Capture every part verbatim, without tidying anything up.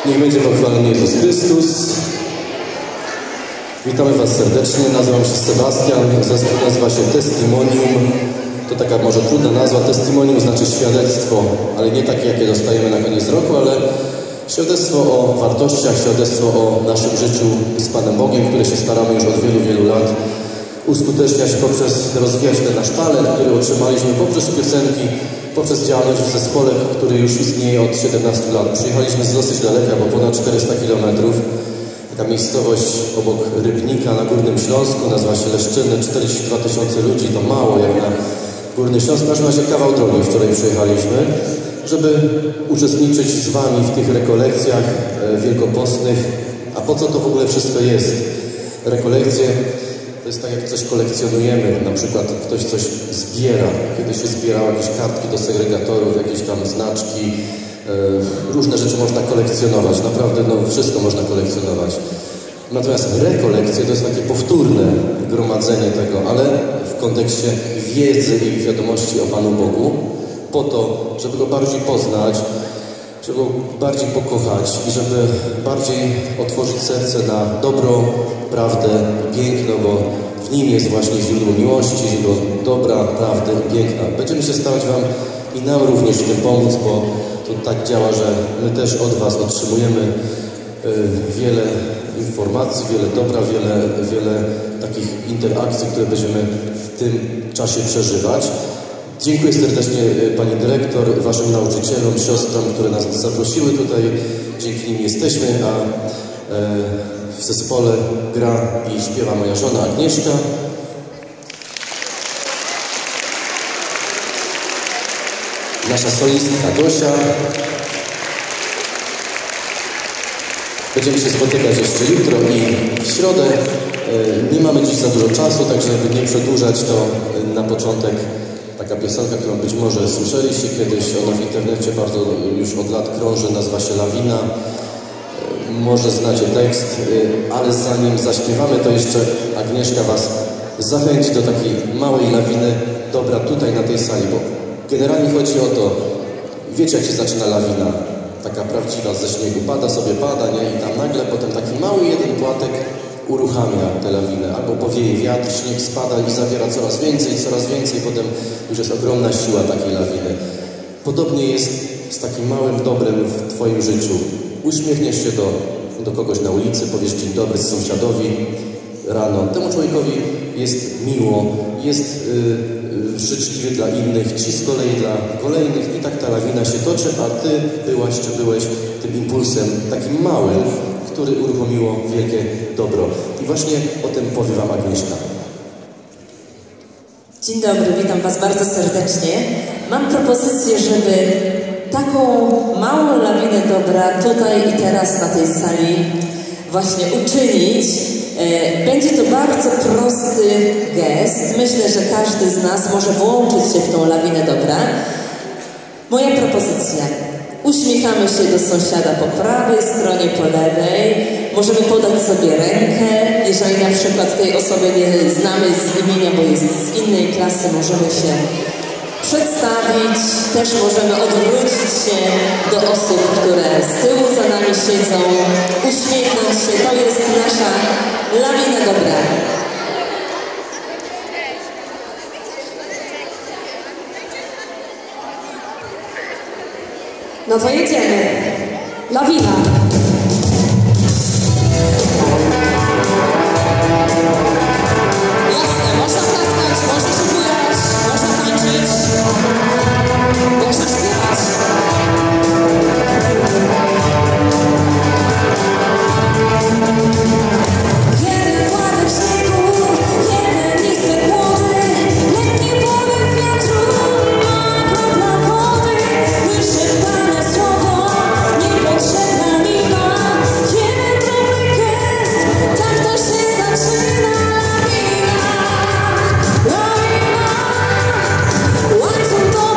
Niech będzie pochwalony Jezus Chrystus. Witamy Was serdecznie. Nazywam się Sebastian. Zespół nazywa się Testimonium. To taka może trudna nazwa. Testimonium znaczy świadectwo, ale nie takie, jakie dostajemy na koniec roku, ale świadectwo o wartościach, świadectwo o naszym życiu z Panem Bogiem, które się staramy już od wielu, wielu lat uskuteczniać poprzez rozwijać ten nasz talent, który otrzymaliśmy poprzez piosenki, poprzez działalność w zespole, który już istnieje od siedemnastu lat. Przyjechaliśmy z dosyć daleka, bo ponad czterysta kilometrów. Taka miejscowość obok Rybnika na Górnym Śląsku, nazywa się Leszczyny, czterdzieści dwa tysiące ludzi, to mało jak na Górny Śląsk. W każdym razie kawał drogi wczoraj przyjechaliśmy, żeby uczestniczyć z Wami w tych rekolekcjach wielkopostnych. A po co to w ogóle wszystko jest? Rekolekcje to jest tak, jak coś kolekcjonujemy. Na przykład ktoś coś zbiera. Kiedyś się zbierało jakieś kartki do segregatorów, jakieś tam znaczki. E, różne rzeczy można kolekcjonować. Naprawdę no, wszystko można kolekcjonować. Natomiast rekolekcje to jest takie powtórne gromadzenie tego, ale w kontekście wiedzy i wiadomości o Panu Bogu, po to, żeby Go bardziej poznać, żeby Go bardziej pokochać i żeby bardziej otworzyć serce na dobro, prawdę i piękno, bo w Nim jest właśnie źródło miłości, źródło dobra, prawdy i piękna. Będziemy się starać Wam i nam również w tym pomóc, bo to tak działa, że my też od Was otrzymujemy y, wiele informacji, wiele dobra, wiele, wiele takich interakcji, które będziemy w tym czasie przeżywać. Dziękuję serdecznie Pani Dyrektor, Waszym nauczycielom, siostrom, które nas zaprosiły tutaj. Dzięki nim jesteśmy, a e, w zespole gra i śpiewa moja żona Agnieszka. Nasza solistka Gosia. Będziemy się spotykać jeszcze jutro i w środę. E, nie mamy dziś za dużo czasu, także żeby nie przedłużać, to na początek taka piosenka, którą być może słyszeliście kiedyś, ona w internecie bardzo już od lat krąży, nazywa się Lawina. Może znacie tekst, ale zanim zaśpiewamy, to jeszcze Agnieszka Was zachęci do takiej małej lawiny dobra tutaj na tej sali, bo generalnie chodzi o to, wiecie jak się zaczyna lawina, taka prawdziwa ze śniegu, pada sobie, pada, nie? I tam nagle potem taki mały jeden płatek uruchamia tę lawinę, albo powieje wiatr, śnieg spada i zawiera coraz więcej, coraz więcej, potem już jest ogromna siła takiej lawiny. Podobnie jest z takim małym dobrem w Twoim życiu. Uśmiechniesz się do, do kogoś na ulicy, powiesz dzień dobry sąsiadowi rano. Temu człowiekowi jest miło, jest yy, życzliwy dla innych, Ci z kolei dla kolejnych i tak ta lawina się toczy, a Ty byłaś czy byłeś tym impulsem takim małym, który uruchomiło wielkie dobro. I właśnie o tym powie Wam Agnieszka. Dzień dobry, witam Was bardzo serdecznie. Mam propozycję, żeby taką małą lawinę dobra tutaj i teraz na tej sali właśnie uczynić. Będzie to bardzo prosty gest. Myślę, że każdy z nas może włączyć się w tą lawinę dobra. Moja propozycja. Uśmiechamy się do sąsiada po prawej stronie, po lewej. Możemy podać sobie rękę. Jeżeli na przykład tej osoby nie znamy z imienia, bo jest z innej klasy, możemy się przedstawić. Też możemy odwrócić się do osób, które z tyłu za nami siedzą. Uśmiechnąć się. To jest nasza lawina dobra. No to jedziemy. Lawina. Jasne, można klaskać, można się bujać, można tańczyć, można śpiewać. Jeden płatek śniegu, jeden listek młody, letni poryw wiatru, mała kropla wody, wyszeptane słowo, niepotrzebna miła, jeden dobry gest, tak to się zaczyna lawina, lawina, łańcuch do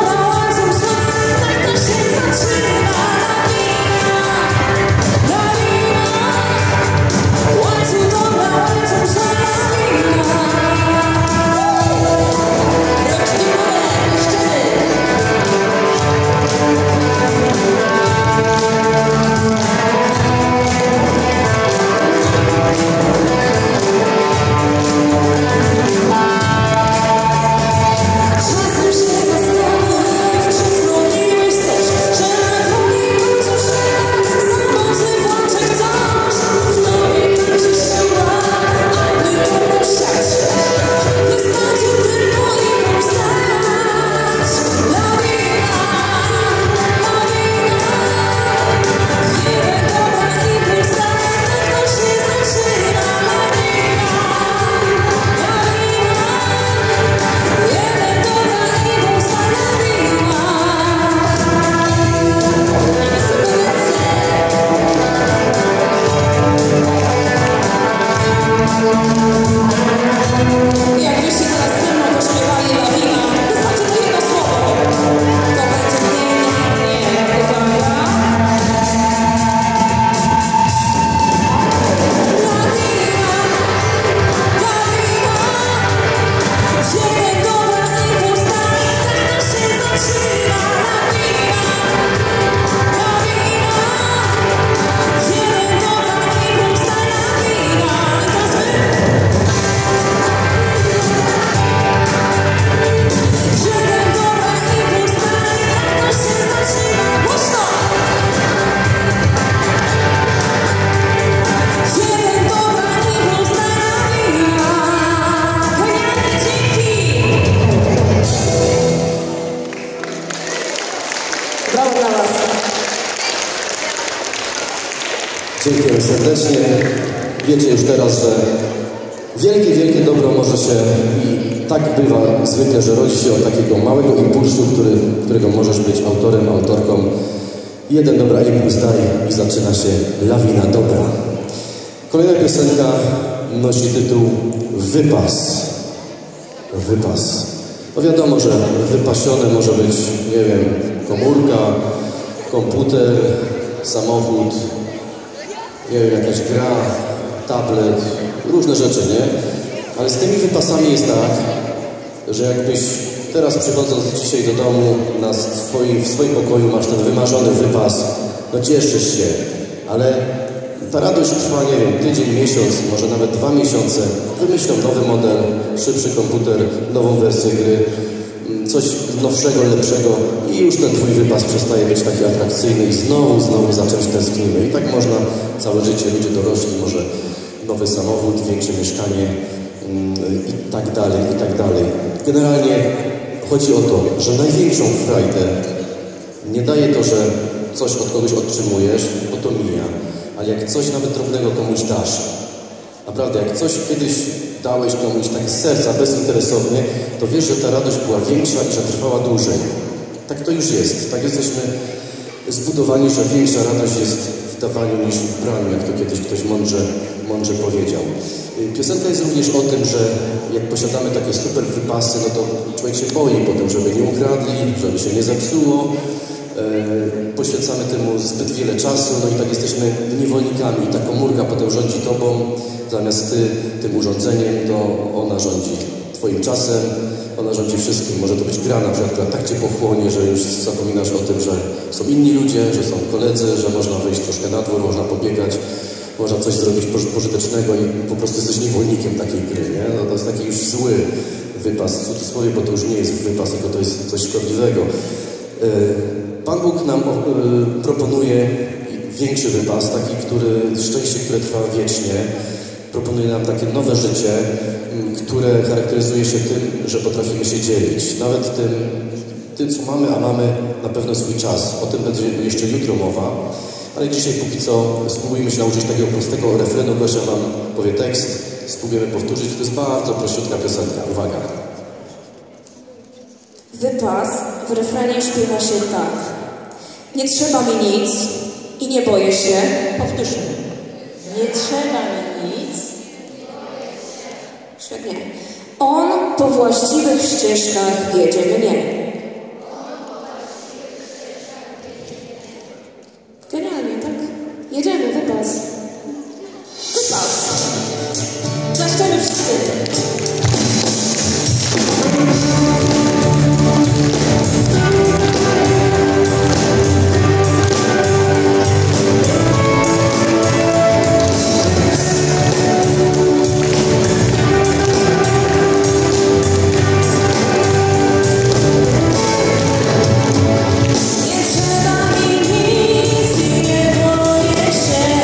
zaczyna lawina, lawina. Jeden dobra i pusta lawina. Teraz my. Jeden dobra i pusta, jak to się zaczyna. Głośno! Jeden dobra i pusta lawina. Kochani, dzięki! Brawo dla Was. Dziękuję serdecznie. Wiecie już teraz, że wielkie, wielkie dobro może się i tak bywa zwykle, że rodzi się od takiego małego impulsu, który, którego możesz być autorem, autorką. Jeden dobra impuls daj i zaczyna się lawina dobra. Kolejna piosenka nosi tytuł Wypas. Wypas. No wiadomo, że wypasione może być, nie wiem, komórka, komputer, samochód, nie wiem, jakaś gra, tablet, różne rzeczy, nie? Ale z tymi wypasami jest tak, że jakbyś teraz przychodząc dzisiaj do domu na swoim, w swoim pokoju masz ten wymarzony wypas, no cieszysz się, ale ta radość trwa, nie wiem, tydzień, miesiąc, może nawet dwa miesiące. Wymyślą nowy model, szybszy komputer, nową wersję gry, coś nowszego, lepszego i już ten twój wypas przestaje być taki atrakcyjny i znowu, znowu za czymś tęsknimy. I tak można całe życie, ludzie dorośli, może nowy samochód, większe mieszkanie i tak dalej, i tak dalej. Generalnie chodzi o to, że największą frajdę nie daje to, że coś od kogoś otrzymujesz, bo to mija. Ale jak coś nawet drobnego komuś dasz, naprawdę, jak coś kiedyś dałeś komuś tak z serca, bezinteresownie, to wiesz, że ta radość była większa i że trwała dłużej. Tak to już jest. Tak jesteśmy zbudowani, że większa radość jest w dawaniu niż w braniu, jak to kiedyś ktoś mądrze, mądrze powiedział. Piosenka jest również o tym, że jak posiadamy takie super wypasy, no to człowiek się boi potem, żeby nie ukradli, żeby się nie zepsuło. Poświęcamy temu zbyt wiele czasu, no i tak jesteśmy niewolnikami. Ta komórka potem rządzi tobą, zamiast ty tym urządzeniem, to ona rządzi twoim czasem, ona rządzi wszystkim. Może to być gra na przykład, która tak cię pochłonie, że już zapominasz o tym, że są inni ludzie, że są koledzy, że można wyjść troszkę na dwór, można pobiegać, można coś zrobić pożytecznego i po prostu jesteś niewolnikiem takiej gry, nie? No to jest taki już zły wypas, w cudzysłowie, bo to już nie jest wypas, tylko to jest coś szkodliwego. Pan Bóg nam y, proponuje większy wypas, taki, który, szczęście, które trwa wiecznie. Proponuje nam takie nowe życie, y, które charakteryzuje się tym, że potrafimy się dzielić. Nawet tym, tym, co mamy, a mamy na pewno swój czas. O tym będzie jeszcze jutro mowa. Ale dzisiaj póki co spróbujmy się nauczyć takiego prostego refrenu. Gosia wam powie tekst, spróbujemy powtórzyć. To jest bardzo prościutka piosenka. Uwaga. Wypas w refrenie śpiewa się tak. Nie trzeba mi nic i nie boję się. Powtórzmy. Nie trzeba mi nic. Świetnie. On po właściwych ścieżkach wiedzie mnie. Genialnie, tak? Jedziemy, wypas. Wypas. Zaszczemy wszyscy. Nie trzeba mi nic i nie boję się.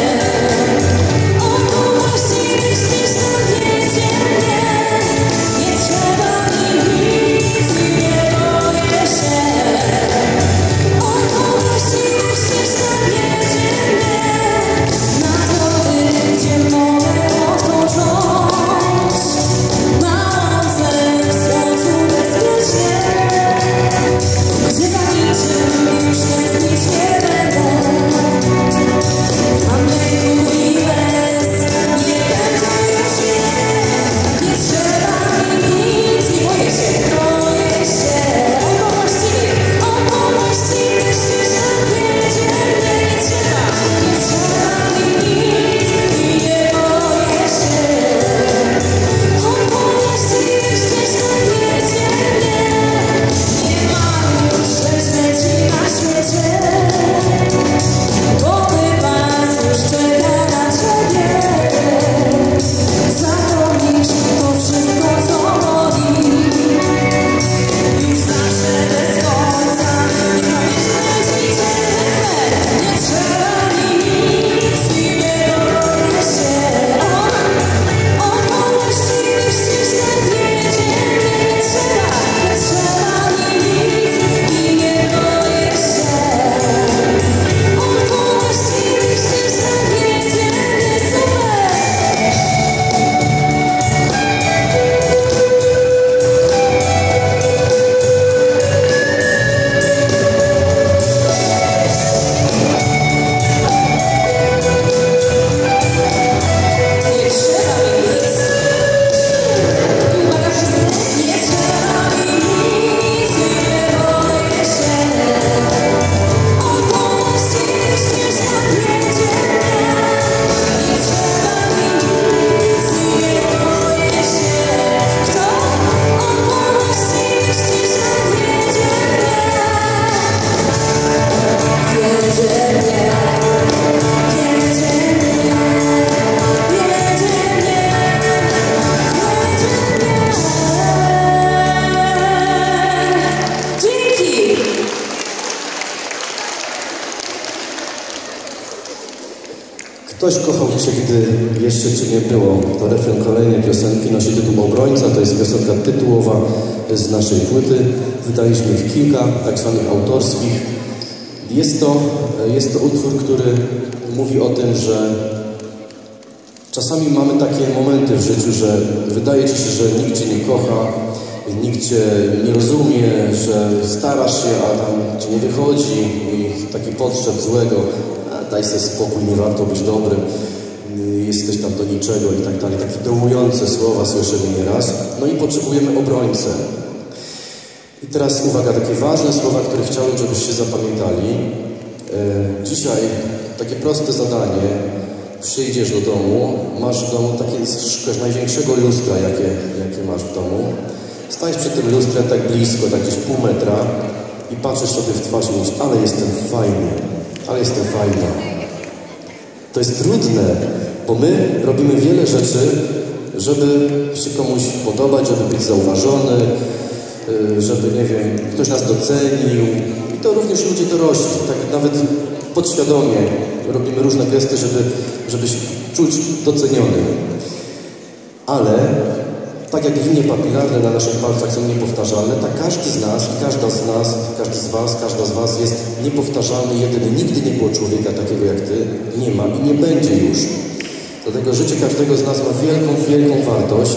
Ktoś kochał Cię, gdy jeszcze Cię nie było. To refren kolejnej piosenki, nosi tytuł Obrońca, to jest piosenka tytułowa z naszej płyty. Wydaliśmy ich kilka, tak zwanych autorskich. Jest to, jest to utwór, który mówi o tym, że czasami mamy takie momenty w życiu, że wydaje Ci się, że nikt Cię nie kocha, nikt Cię nie rozumie, że starasz się, a tam Ci nie wychodzi i taki podszep złego, a daj sobie spokój, nie warto być dobrym, jesteś tam do niczego i tak dalej. Takie dołujące słowa słyszymy nieraz. No i potrzebujemy obrońcę. I teraz uwaga, takie ważne słowa, które chciałem, żebyście zapamiętali. E, dzisiaj takie proste zadanie. Przyjdziesz do domu, masz w domu takie, szukasz największego lustra, jakie, jakie masz w domu. Stajesz przed tym lustrem tak blisko, tak gdzieś pół metra i patrzysz sobie w twarz i mówisz, ale jestem fajny, ale jestem fajna. To jest trudne, bo my robimy wiele rzeczy, żeby się komuś podobać, żeby być zauważony, żeby, nie wiem, ktoś nas docenił. I to również ludzie dorośli, tak nawet podświadomie robimy różne gesty, żeby, żeby się czuć doceniony. Ale tak jak linie papilarne na naszych palcach są niepowtarzalne, tak każdy z nas i każda z nas, każdy z was, każda z was jest niepowtarzalny, jedyny. Nigdy nie było człowieka takiego jak ty, nie ma i nie będzie już. Dlatego życie każdego z nas ma wielką, wielką wartość.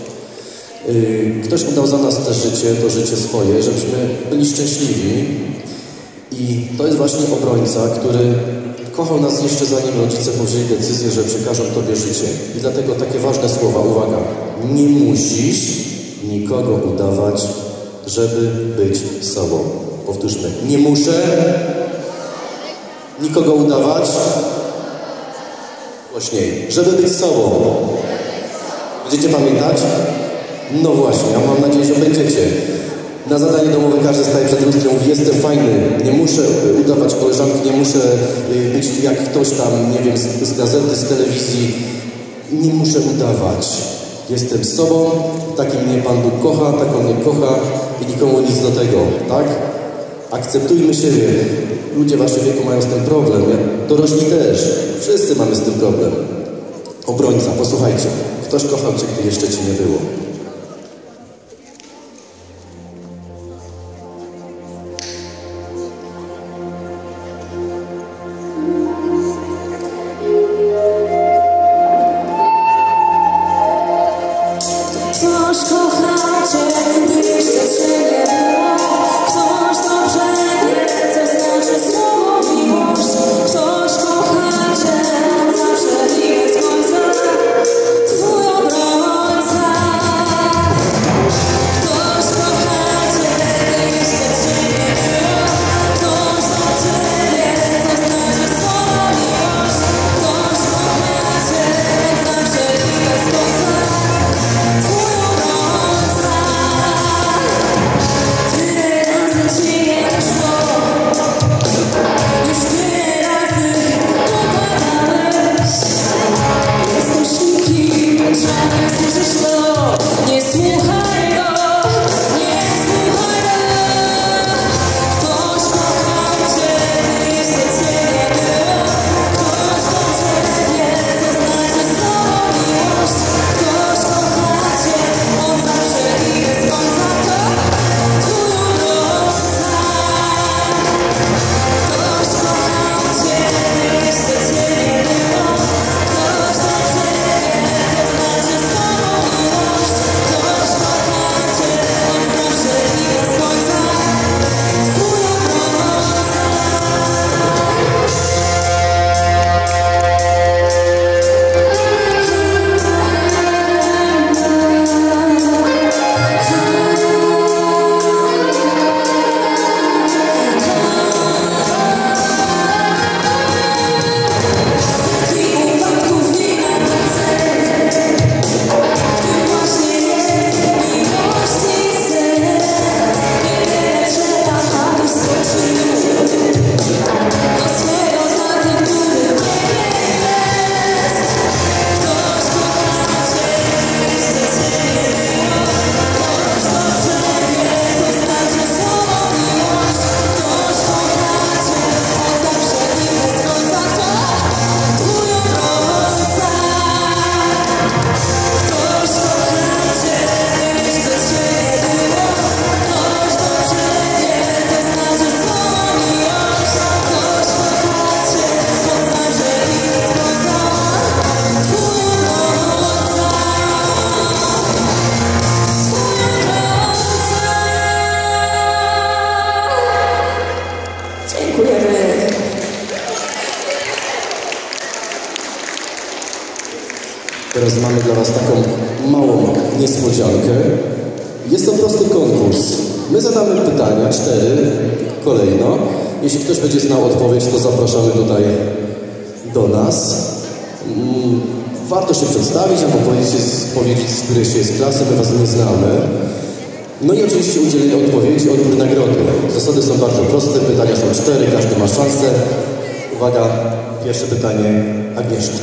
Ktoś oddał za nas też życie, to życie swoje, żebyśmy byli szczęśliwi. I to jest właśnie obrońca, który kochał nas jeszcze zanim rodzice powzięli decyzję, że przekażą Tobie życie. I dlatego takie ważne słowa, uwaga, nie musisz nikogo udawać, żeby być sobą. Powtórzmy, nie muszę nikogo udawać, głośniej, żeby być sobą. Będziecie pamiętać? No właśnie, ja mam nadzieję, że będziecie. Na zadanie domowe każdy staje przed lustrem i mówi, jestem fajny, nie muszę udawać koleżanki, nie muszę być jak ktoś tam, nie wiem, z, z gazety, z telewizji. Nie muszę udawać. Jestem sobą, takim mnie Pan Bóg kocha, tak On mnie kocha i nikomu nic do tego, tak? Akceptujmy siebie. Ludzie w waszym wieku mają z tym problem, dorośli też. Wszyscy mamy z tym problem. Obrońca, posłuchajcie. Ktoś kochał Cię, gdy jeszcze Ci nie było. Ktoś kochał Cię, gdy jeszcze Cię nie było. Ktoś dobrze wie, co znaczy słowo miłość. Ktoś kocha Cię, zawsze i bez końca. Twój obrońca. Teraz mamy dla Was taką małą niespodziankę. Jest to prosty konkurs. My zadamy pytania, cztery, kolejno. Jeśli ktoś będzie znał odpowiedź, to zapraszamy tutaj do nas. Warto się przedstawić albo powiedzieć, powiedzieć z której się jest klasy, my Was nie znamy. No i oczywiście udzielenie odpowiedzi, odbiór nagrody. Zasady są bardzo proste, pytania są cztery, każdy ma szansę. Uwaga, pierwsze pytanie, Agnieszka.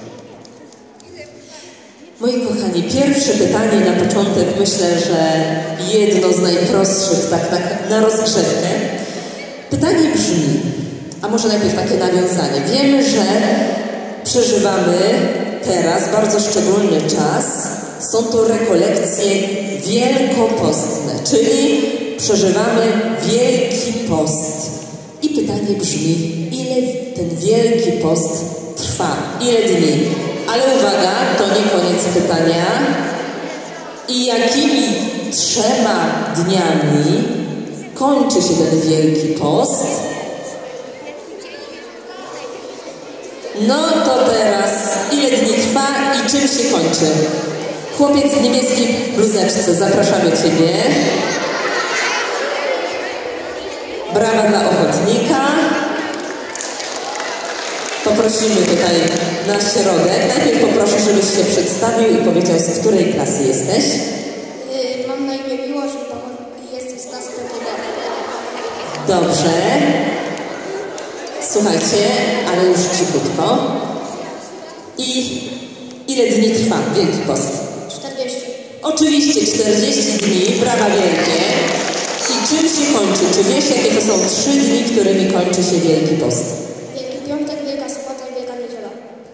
Moi kochani, pierwsze pytanie na początek, myślę, że jedno z najprostszych, tak, tak na rozgrzewkę. Pytanie brzmi, a może najpierw takie nawiązanie. Wiemy, że przeżywamy teraz bardzo szczególny czas. Są to rekolekcje wielkopostne, czyli przeżywamy Wielki Post. I pytanie brzmi, ile ten Wielki Post trwa? Ile dni? Ale uwaga, to nie koniec pytania. I jakimi trzema dniami kończy się ten Wielki Post? No to teraz, ile dni trwa i czym się kończy? Chłopiec w niebieskiej bluzeczce, zapraszamy Ciebie. Brawa dla ochotnika. Poprosimy tutaj na środek. Najpierw poproszę, żebyś się przedstawił i powiedział, z której klasy jesteś. Yy, mam na imię Miłosz i jestem z klasy P P D. Dobrze. Słuchajcie, ale już cichutko. I ile dni trwa Wielki Post? czterdzieści. Oczywiście czterdzieści dni, brawa wielkie. I czym się kończy? Czy wiesz, jakie to są trzy dni, którymi kończy się Wielki Post? Wielki Piątek, Wielka Sobota i Wielka Niedziela.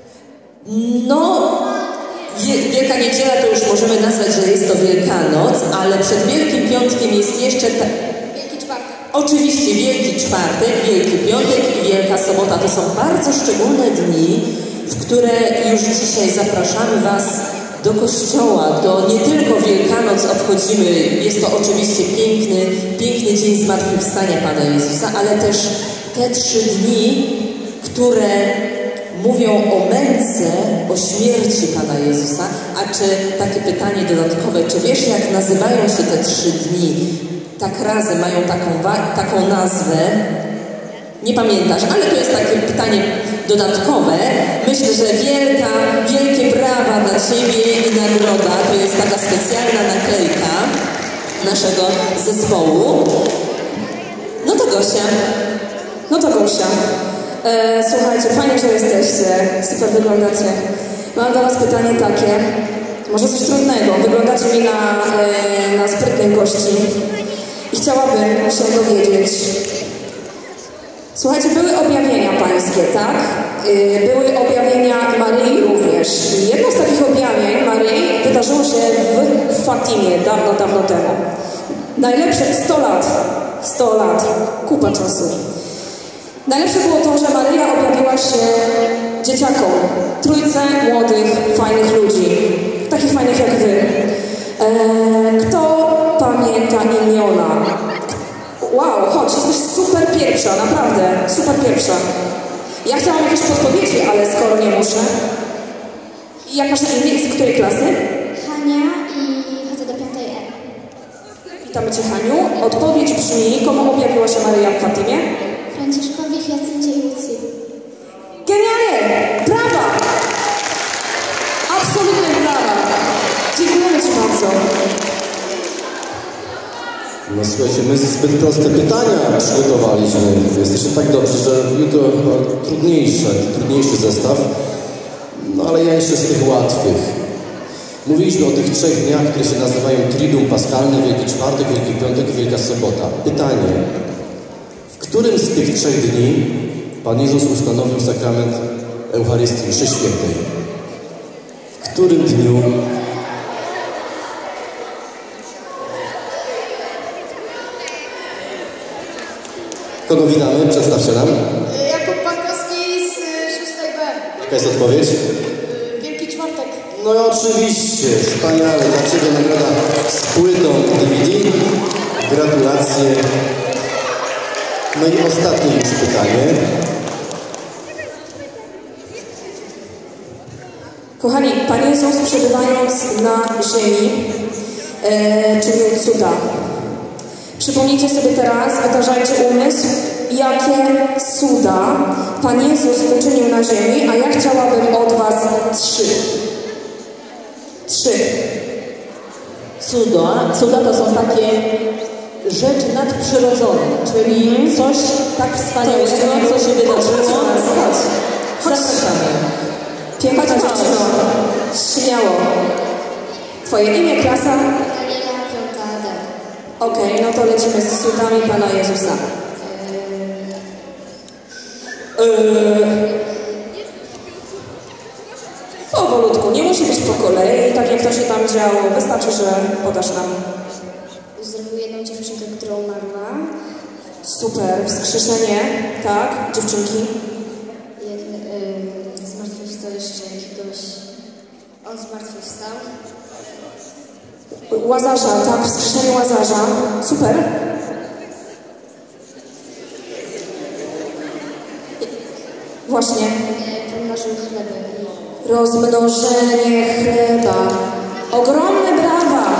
No, wie- Wielka Niedziela to już możemy nazwać, że jest to Wielkanoc, ale przed Wielkim Piątkiem jest jeszcze... Ta... Wielki Czwartek. Oczywiście Wielki Czwartek, Wielki Piątek i Wielka Sobota to są bardzo szczególne dni, w które już dzisiaj zapraszamy Was do kościoła. To nie tylko Wielkanoc obchodzimy, jest to oczywiście piękny, piękny dzień zmartwychwstania Pana Jezusa, ale też te trzy dni, które mówią o męce, o śmierci Pana Jezusa. A czy takie pytanie dodatkowe, czy wiesz, jak nazywają się te trzy dni? Tak razem mają taką, taką nazwę. Nie pamiętasz, ale to jest takie pytanie dodatkowe. Myślę, że wielka, wielkie brawa dla Ciebie i nagroda. To jest taka specjalna naklejka naszego zespołu. No to Gosia. No to Gosia. E, słuchajcie, fajnie, że jesteście. Super wyglądacie. Mam dla Was pytanie takie. Może coś trudnego. Wyglądacie mi na, e, na sprytnych gości. I chciałabym się dowiedzieć. Słuchajcie, były objawienia pańskie, tak? Yy, były objawienia Maryi również. I jedno z takich objawień Maryi wydarzyło się w Fatimie dawno, dawno temu. Najlepsze sto lat. sto lat. Kupa czasu. Najlepsze było to, że Maryja objawiła się dzieciakom. Trójce młodych, fajnych ludzi. Takich fajnych jak wy. Eee, kto pamięta imiona? Wow, chodź, jesteś super pierwsza, naprawdę, super pierwsza. Ja chciałam jakieś podpowiedzi, ale skoro nie muszę. Jak masz na imię? Z której klasy? Hania i chodzę do piątej E. Witamy Cię, Haniu. Odpowiedź brzmi, komu objawiła się Maryja w Fatimie? Franciszkowi, Hiacyncie i Lucji. Genialnie! Brawa! Absolutnie brawa! Dziękujemy Ci bardzo. No słuchajcie, my zbyt proste pytania przygotowaliśmy. Jesteście tak dobrzy, że jutro chyba trudniejsze, trudniejszy zestaw. No ale ja jeszcze z tych łatwych. Mówiliśmy o tych trzech dniach, które się nazywają Triduum Paskalne, Wielki Czwartek, Wielki Piątek i Wielka Sobota. Pytanie, w którym z tych trzech dni Pan Jezus ustanowił sakrament Eucharystii, mszy świętej? W którym dniu? Kogo witamy? Przedstaw się nam. Jakub Pankowski z szóstej B. Jaka jest odpowiedź? Wielki Czwartek. No oczywiście, wspaniale. Dla Ciebie nagroda z płytą D V D. Gratulacje. No i ostatnie już pytanie. Kochani, Pan Jezus przebywając na ziemi e, czynił cuda. Przypomnijcie sobie teraz, wydarzajcie umysł, jakie cuda Pan Jezus uczynił na ziemi, a ja chciałabym od was trzy. Trzy. Cuda, cuda to są takie rzeczy nadprzyrodzone, czyli coś tak wspaniałego, co się wydarzyło. Zapraszamy. Piękna dziewczyno, śmiało. Twoje imię, klasa? Daniela, piąta D. Okej, okay, no to lecimy z cudami Pana Jezusa. Yy... Powolutku, nie musi być po kolei, tak jak to się tam działo. Wystarczy, że podasz nam. Uzdrowił jedną dziewczynkę, która umarła. Super, wskrzeszenie, tak, dziewczynki. Jedny, yy, zmartwychwstał jeszcze jakiegoś... On zmartwychwstał. Łazarza, tak, wskrzeszenie Łazarza. Super. Właśnie. Pomnożył chleby. Rozmnożenie chleba. Ogromne brawa.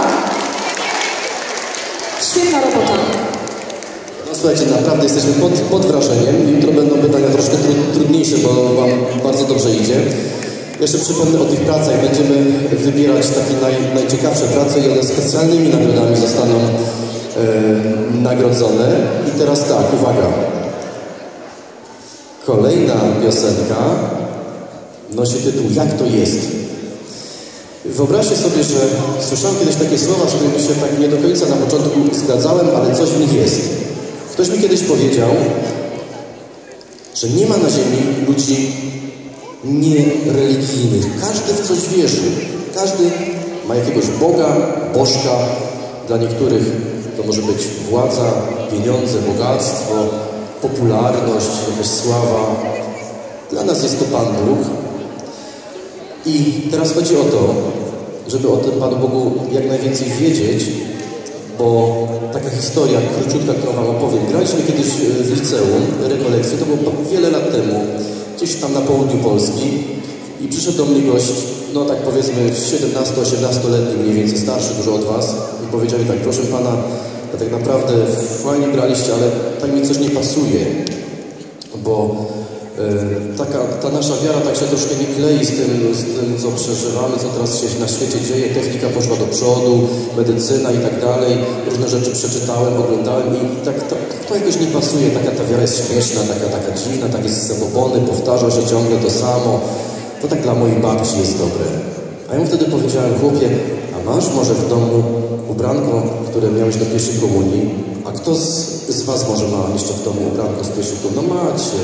Świetna robota. No słuchajcie, naprawdę jesteśmy pod, pod wrażeniem. Jutro będą pytania troszkę tru, trudniejsze, bo wam bardzo dobrze idzie. Jeszcze przypomnę o tych pracach. Będziemy wybierać takie naj, najciekawsze prace i one specjalnymi nagrodami zostaną e, nagrodzone. I teraz tak, uwaga. Kolejna piosenka nosi tytuł Jak to jest? Wyobraźcie sobie, że słyszałem kiedyś takie słowa, z którymi się tak nie do końca na początku zgadzałem, ale coś w nich jest. Ktoś mi kiedyś powiedział, że nie ma na ziemi ludzi niereligijnych. Każdy w coś wierzy. Każdy ma jakiegoś Boga, bożka. Dla niektórych to może być władza, pieniądze, bogactwo, popularność, jakaś sława. Dla nas jest to Pan Bóg. I teraz chodzi o to, żeby o tym Panu Bogu jak najwięcej wiedzieć, bo taka historia króciutka, którą wam opowiem. Graliśmy kiedyś w liceum rekolekcję, to było wiele lat temu, gdzieś tam na południu Polski i przyszedł do mnie gość, no tak powiedzmy siedemnasto-osiemnastoletni, mniej więcej starszy dużo od was i powiedział mi tak, proszę Pana, ja tak naprawdę fajnie graliście, ale tak mi coś nie pasuje, bo e, taka, ta nasza wiara tak się troszkę nie klei z tym, z tym, co przeżywamy, co teraz się na świecie dzieje. Technika poszła do przodu, medycyna i tak dalej. Różne rzeczy przeczytałem, oglądałem i tak to, to jakoś nie pasuje. Taka ta wiara jest śmieszna, taka, taka dziwna, takie zabobony, powtarza się ciągle to samo. To tak dla mojej babci jest dobre. A ja mu wtedy powiedziałem, chłopie, a masz może w domu ubranko, które miałeś do pierwszej komunii? A kto z, z was może ma jeszcze w domu ubranko z pierwszej komunii? No macie.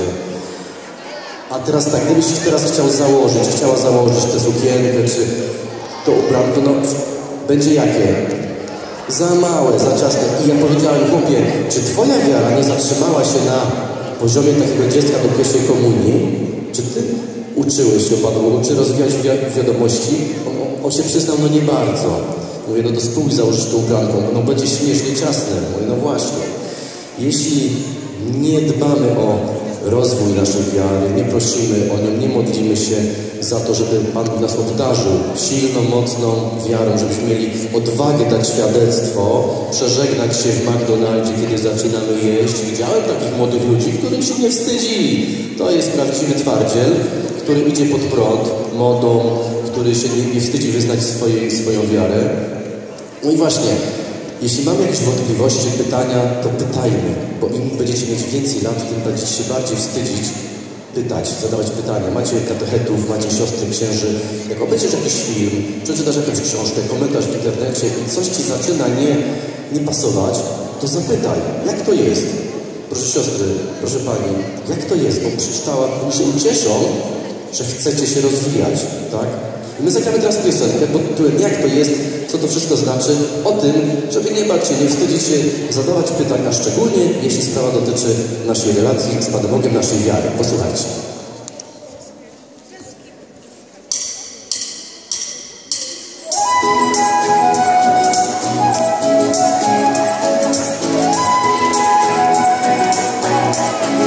A teraz tak, gdybyś teraz chciał założyć, chciała założyć tę sukienkę, czy to ubranko, no będzie jakie? Za małe, za ciasne. I ja powiedziałem, chłopie, czy twoja wiara nie zatrzymała się na poziomie takiego dziecka do pierwszej komunii? Czy ty uczyłeś się Panu Bogu, czy rozwijałeś wi wiadomości? On, on się przyznał, no nie bardzo. Mówię, no to spróbuj założyć tą ubranką, no będzie śmiesznie ciasne. Mówię, no właśnie. Jeśli nie dbamy o rozwój naszej wiary, nie prosimy o nią, nie modlimy się za to, żeby Pan nas obdarzył silną, mocną wiarą, żebyśmy mieli odwagę dać świadectwo, przeżegnać się w McDonaldzie, kiedy zaczynamy jeść. Widziałem takich młodych ludzi, których się nie wstydzili. To jest prawdziwy twardziel, który idzie pod prąd modą, który się nie, nie wstydzi wyznać swojej, swoją wiarę. No i właśnie, jeśli mamy jakieś wątpliwości, pytania, to pytajmy, bo im będziecie mieć więcej lat, tym będziecie się bardziej wstydzić pytać, zadawać pytania. Macie katechetów, macie siostry, księży. Jak obejrzysz jakiś film, przeczytasz jakąś książkę, komentarz w internecie i coś ci zaczyna nie, nie pasować, to zapytaj, jak to jest? Proszę siostry, proszę pani, jak to jest? Bo przeczytała, oni się ucieszą, że chcecie się rozwijać, tak? I my zagramy teraz piosenkę pod tytułem Jak to jest, co to wszystko znaczy, o tym, żeby nie bać się, nie wstydzić się, zadawać pytań, a szczególnie jeśli sprawa dotyczy naszej relacji z Panem Bogiem, naszej wiary. Posłuchajcie.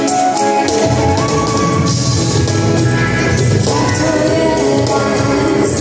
Jak to jest,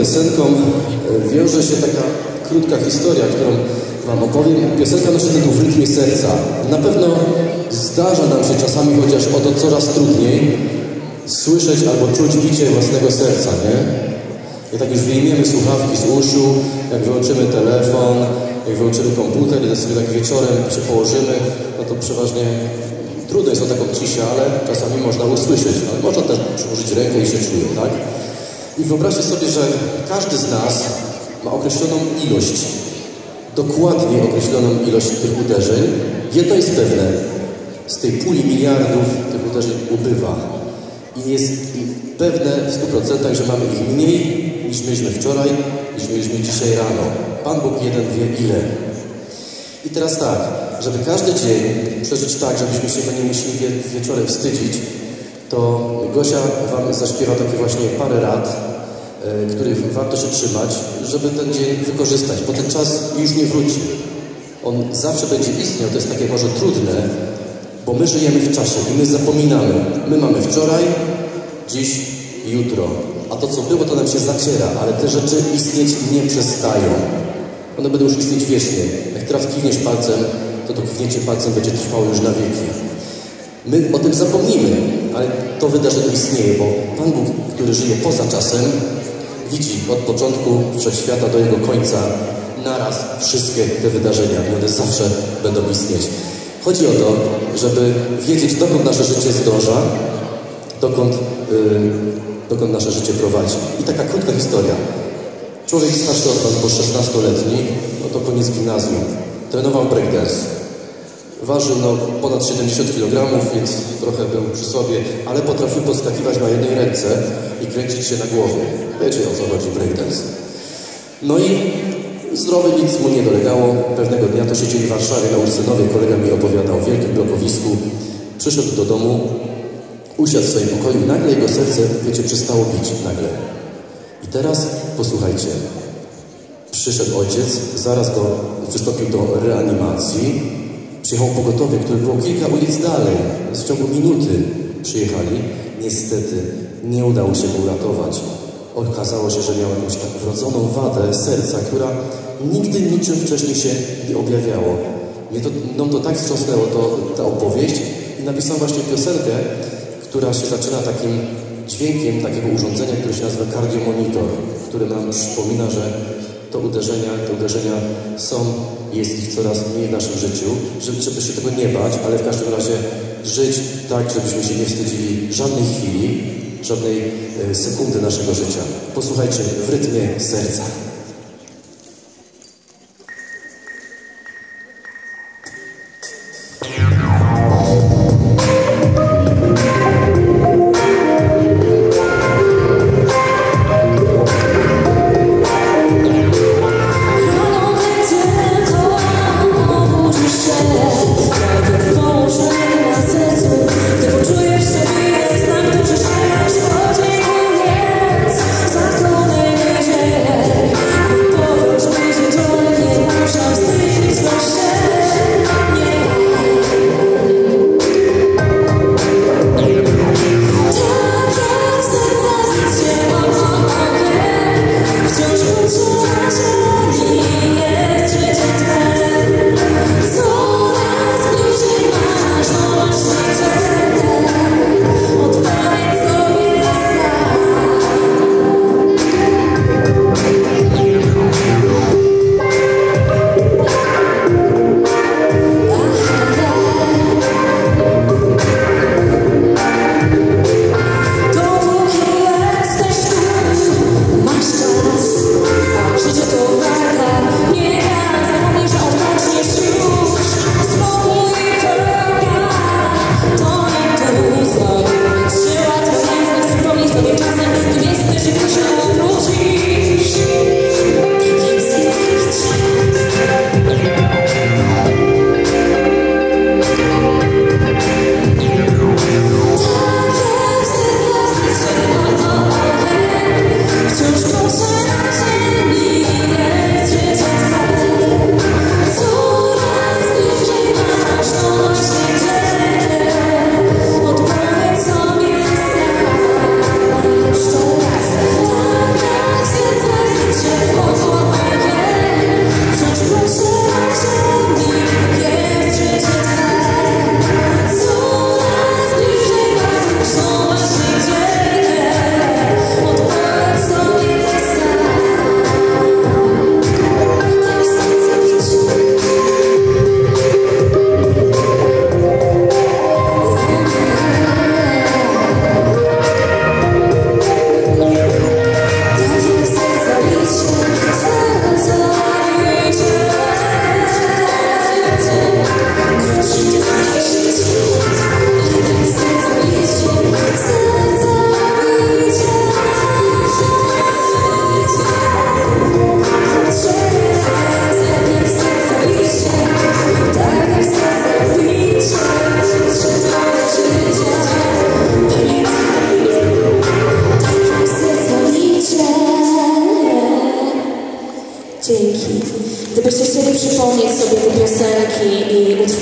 piosenką wiąże się taka krótka historia, którą wam opowiem. Piosenka nosi tytuł W rytmie serca. Na pewno zdarza nam się czasami, chociaż o to coraz trudniej, słyszeć albo czuć bicie własnego serca, nie? I tak już wyjmiemy słuchawki z uszu, jak wyłączymy telefon, jak wyłączymy komputer i sobie tak wieczorem się położymy, no to przeważnie trudno jest o taką ciszę, ale czasami można usłyszeć, ale można też przyłożyć rękę i się czuje, tak? I wyobraźcie sobie, że każdy z nas ma określoną ilość, dokładnie określoną ilość tych uderzeń. Jedno jest pewne, z tej puli miliardów tych uderzeń ubywa. I jest pewne w stu procentach, że mamy ich mniej niż mieliśmy wczoraj, niż mieliśmy dzisiaj rano. Pan Bóg jeden wie ile. I teraz tak, żeby każdy dzień przeżyć tak, żebyśmy się nie musieli wie, wieczorem wstydzić, to Gosia wam zaśpiewa takie właśnie parę rad, e, których warto się trzymać, żeby ten dzień wykorzystać, bo ten czas już nie wróci. On zawsze będzie istniał, to jest takie może trudne, bo my żyjemy w czasie i my zapominamy. My mamy wczoraj, dziś i jutro. A to, co było, to nam się zaciera, ale te rzeczy istnieć nie przestają. One będą już istnieć wiecznie. Jak teraz kiwniesz palcem, to to kiwnięcie palcem będzie trwało już na wieki. My o tym zapomnimy, ale to wydarzenie istnieje, bo Pan Bóg, który żyje poza czasem, widzi od początku wszechświata do jego końca naraz wszystkie te wydarzenia i one zawsze będą istnieć. Chodzi o to, żeby wiedzieć, dokąd nasze życie zdąża, dokąd, yy, dokąd nasze życie prowadzi. I taka krótka historia. Człowiek starszy od nas, bo szesnastoletni, no to koniec gimnazjum. Trenował breakdance. Ważył no, ponad siedemdziesiąt kilogramów, więc trochę był przy sobie, ale potrafił podskakiwać na jednej ręce i kręcić się na głowie. Wiecie, o co chodzi breakdance. No i zdrowy, nic mu nie dolegało. Pewnego dnia to siedzieli w Warszawie na Ursynowie, kolega mi opowiadał w wielkim blokowisku. Przyszedł do domu, usiadł w swoim pokoju i nagle jego serce, wiecie, przestało bić. Nagle. I teraz posłuchajcie. Przyszedł ojciec, zaraz go przystąpił do reanimacji. Przyjechał pogotowie, które było kilka ulic dalej. W ciągu minuty przyjechali. Niestety nie udało się go uratować. Okazało się, że miał jakąś tak wrodzoną wadę serca, która nigdy niczym wcześniej się nie objawiało. Mnie to, no to tak wstrząsnęło to, ta opowieść i napisałem właśnie piosenkę, która się zaczyna takim dźwiękiem takiego urządzenia, które się nazywa kardiomonitor, które nam przypomina, że to uderzenia, te uderzenia są, jest ich coraz mniej w naszym życiu, żeby, żeby się tego nie bać, ale w każdym razie żyć tak, żebyśmy się nie wstydzili żadnej chwili, żadnej e, sekundy naszego życia. Posłuchajcie, w rytmie serca. Podziękując za kolejny dzień.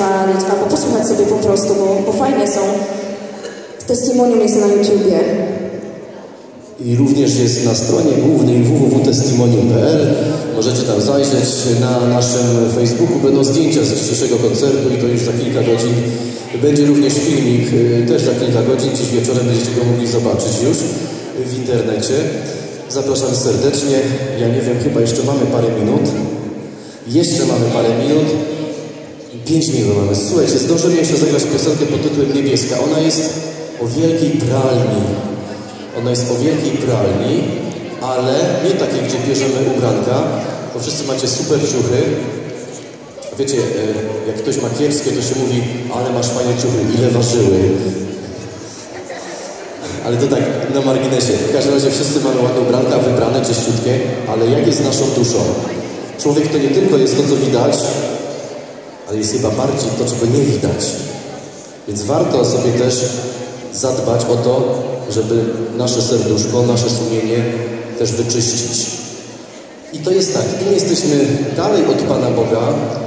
sprawdzić, albo posłuchać sobie po prostu, bo, bo fajne są. Testimonium jest na YouTubie. I również jest na stronie głównej w w w kropka testimonium kropka p l. Możecie tam zajrzeć. Na naszym Facebooku będą zdjęcia z dzisiejszego koncertu i to już za kilka godzin. Będzie również filmik, też za kilka godzin, dziś wieczorem będziecie go mogli zobaczyć już w internecie. Zapraszam serdecznie. Ja nie wiem, chyba jeszcze mamy parę minut. Jeszcze mamy parę minut. Pięć minut mamy. Słuchajcie, zdążymy jeszcze zagrać piosenkę pod tytułem Niebieska. Ona jest o wielkiej pralni. Ona jest o wielkiej pralni, ale nie takiej, gdzie bierzemy ubranka, bo wszyscy macie super ciuchy. Wiecie, jak ktoś ma kiepskie, to się mówi, ale masz fajne ciuchy, ile ważyły? Ale to tak na marginesie. W każdym razie wszyscy mamy ładne ubranka, wybrane, czyściutkie, ale jak jest z naszą duszą? Człowiek to nie tylko jest to, co widać, ale jest chyba bardziej to, czego nie widać. Więc warto sobie też zadbać o to, żeby nasze serduszko, nasze sumienie też wyczyścić. I to jest tak, im jesteśmy dalej od Pana Boga,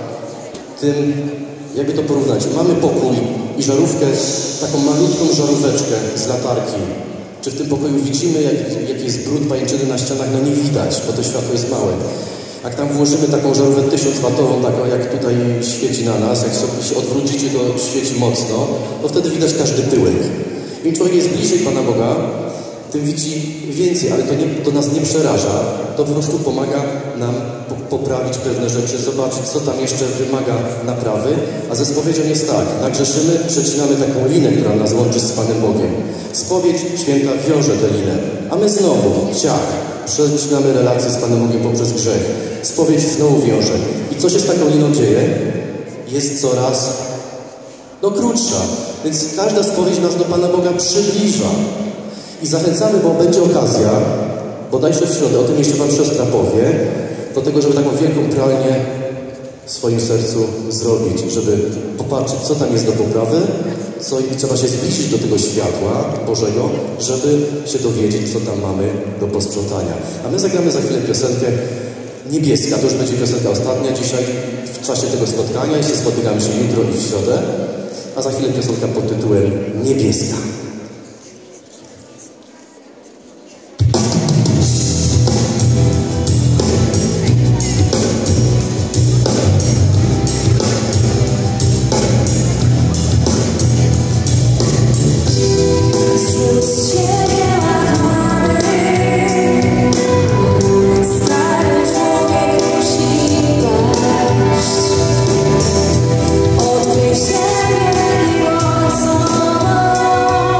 tym, jakby to porównać, mamy pokój i żarówkę, taką malutką żaróweczkę z latarki. Czy w tym pokoju widzimy, jak, jaki jest brud pajęczyny na ścianach? No nie widać, bo to światło jest małe. Jak tam włożymy taką żarówkę tysiąc watową, taką jak tutaj świeci na nas, jak sobie się odwrócicie, to świeci mocno, to wtedy widać każdy pyłek. Im człowiek jest bliżej Pana Boga, tym widzi więcej, ale to, nie, to nas nie przeraża. To po prostu pomaga nam po, poprawić pewne rzeczy, zobaczyć, co tam jeszcze wymaga naprawy. A ze spowiedzią jest tak, nagrzeszymy, przecinamy taką linę, która nas łączy z Panem Bogiem. Spowiedź święta wiąże tę linę, a my znowu, ciach, przecinamy relacje z Panem Bogiem poprzez grzech. Spowiedź znowu wiąże. I co się z taką liną dzieje? Jest coraz no krótsza. Więc każda spowiedź nas do Pana Boga przybliża. I zachęcamy, bo będzie okazja, bodajże w środę, o tym jeszcze Wam siostra powie, do tego, żeby taką wielką pralnię w swoim sercu zrobić, żeby popatrzeć, co tam jest do poprawy, co i trzeba się zbliżyć do tego światła Bożego, żeby się dowiedzieć, co tam mamy do posprzątania. A my zagramy za chwilę piosenkę Niebieska. To już będzie piosenka ostatnia dzisiaj w czasie tego spotkania. Jeszcze spotykamy się jutro i w środę. A za chwilę piosenka pod tytułem Niebieska. Odkryj siebie i moc.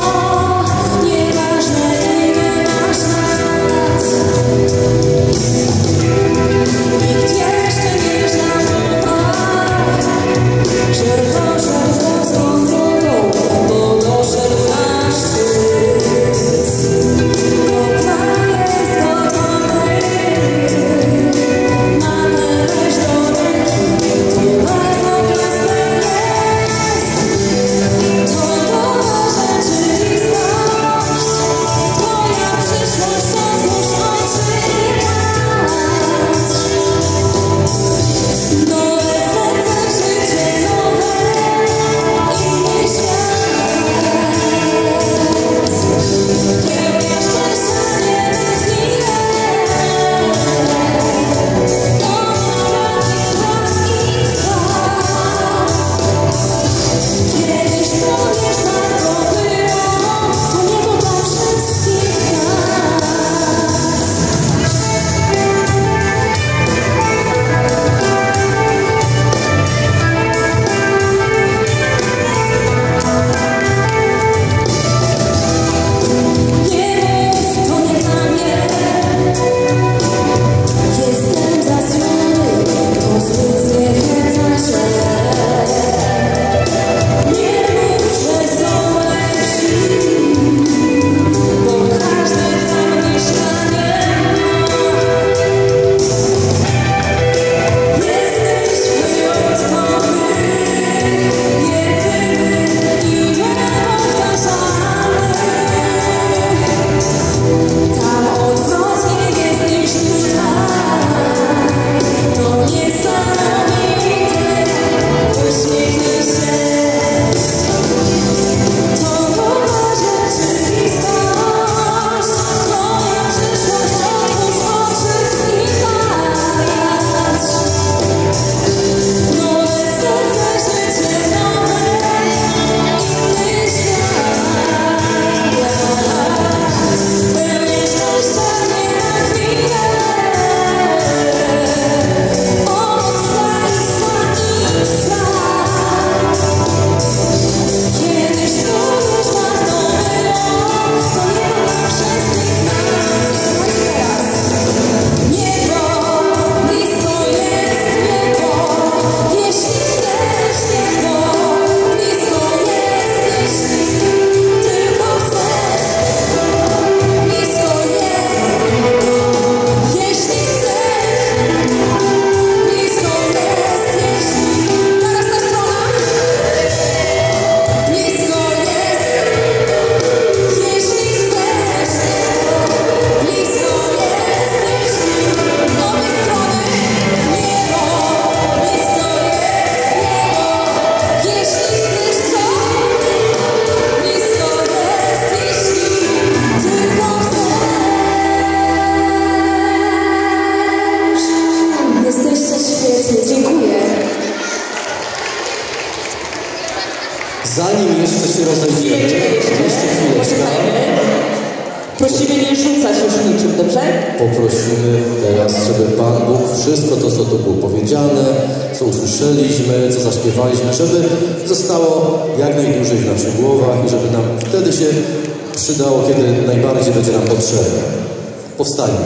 Zanim jeszcze się rozejdziemy, jeszcze chwileczkę, Prosimy nie rzucać już niczym, dobrze? poprosimy teraz, żeby Pan Bóg wszystko to, co tu było powiedziane, co usłyszeliśmy, co zaśpiewaliśmy, żeby zostało jak najdłużej w naszych głowach i żeby nam wtedy się przydało, kiedy najbardziej będzie nam potrzebne. Powstańmy.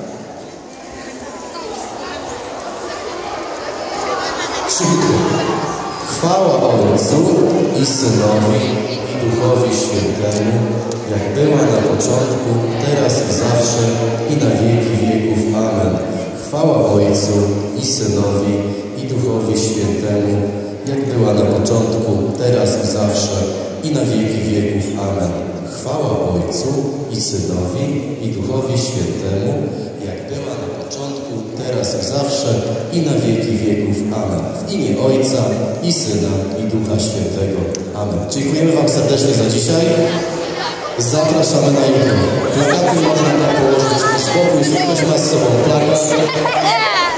Chwała Ojcu i Synowi i Duchowi Świętemu, jak była na początku, teraz i zawsze, i na wieki wieków. Amen. Chwała Ojcu i Synowi i Duchowi Świętemu, jak była na początku, teraz i zawsze, i na wieki wieków. Amen. Chwała Ojcu i Synowi i Duchowi Świętemu, jak była na początku, teraz i zawsze, i na wieki wieków. Amen. W imię Ojca i Syna i Ducha Świętego. Amen. Dziękujemy Wam serdecznie za dzisiaj. Zapraszamy na jutro. Plakaty można nam położyć. Spokój, jeśli ktoś ma z sobą plakat.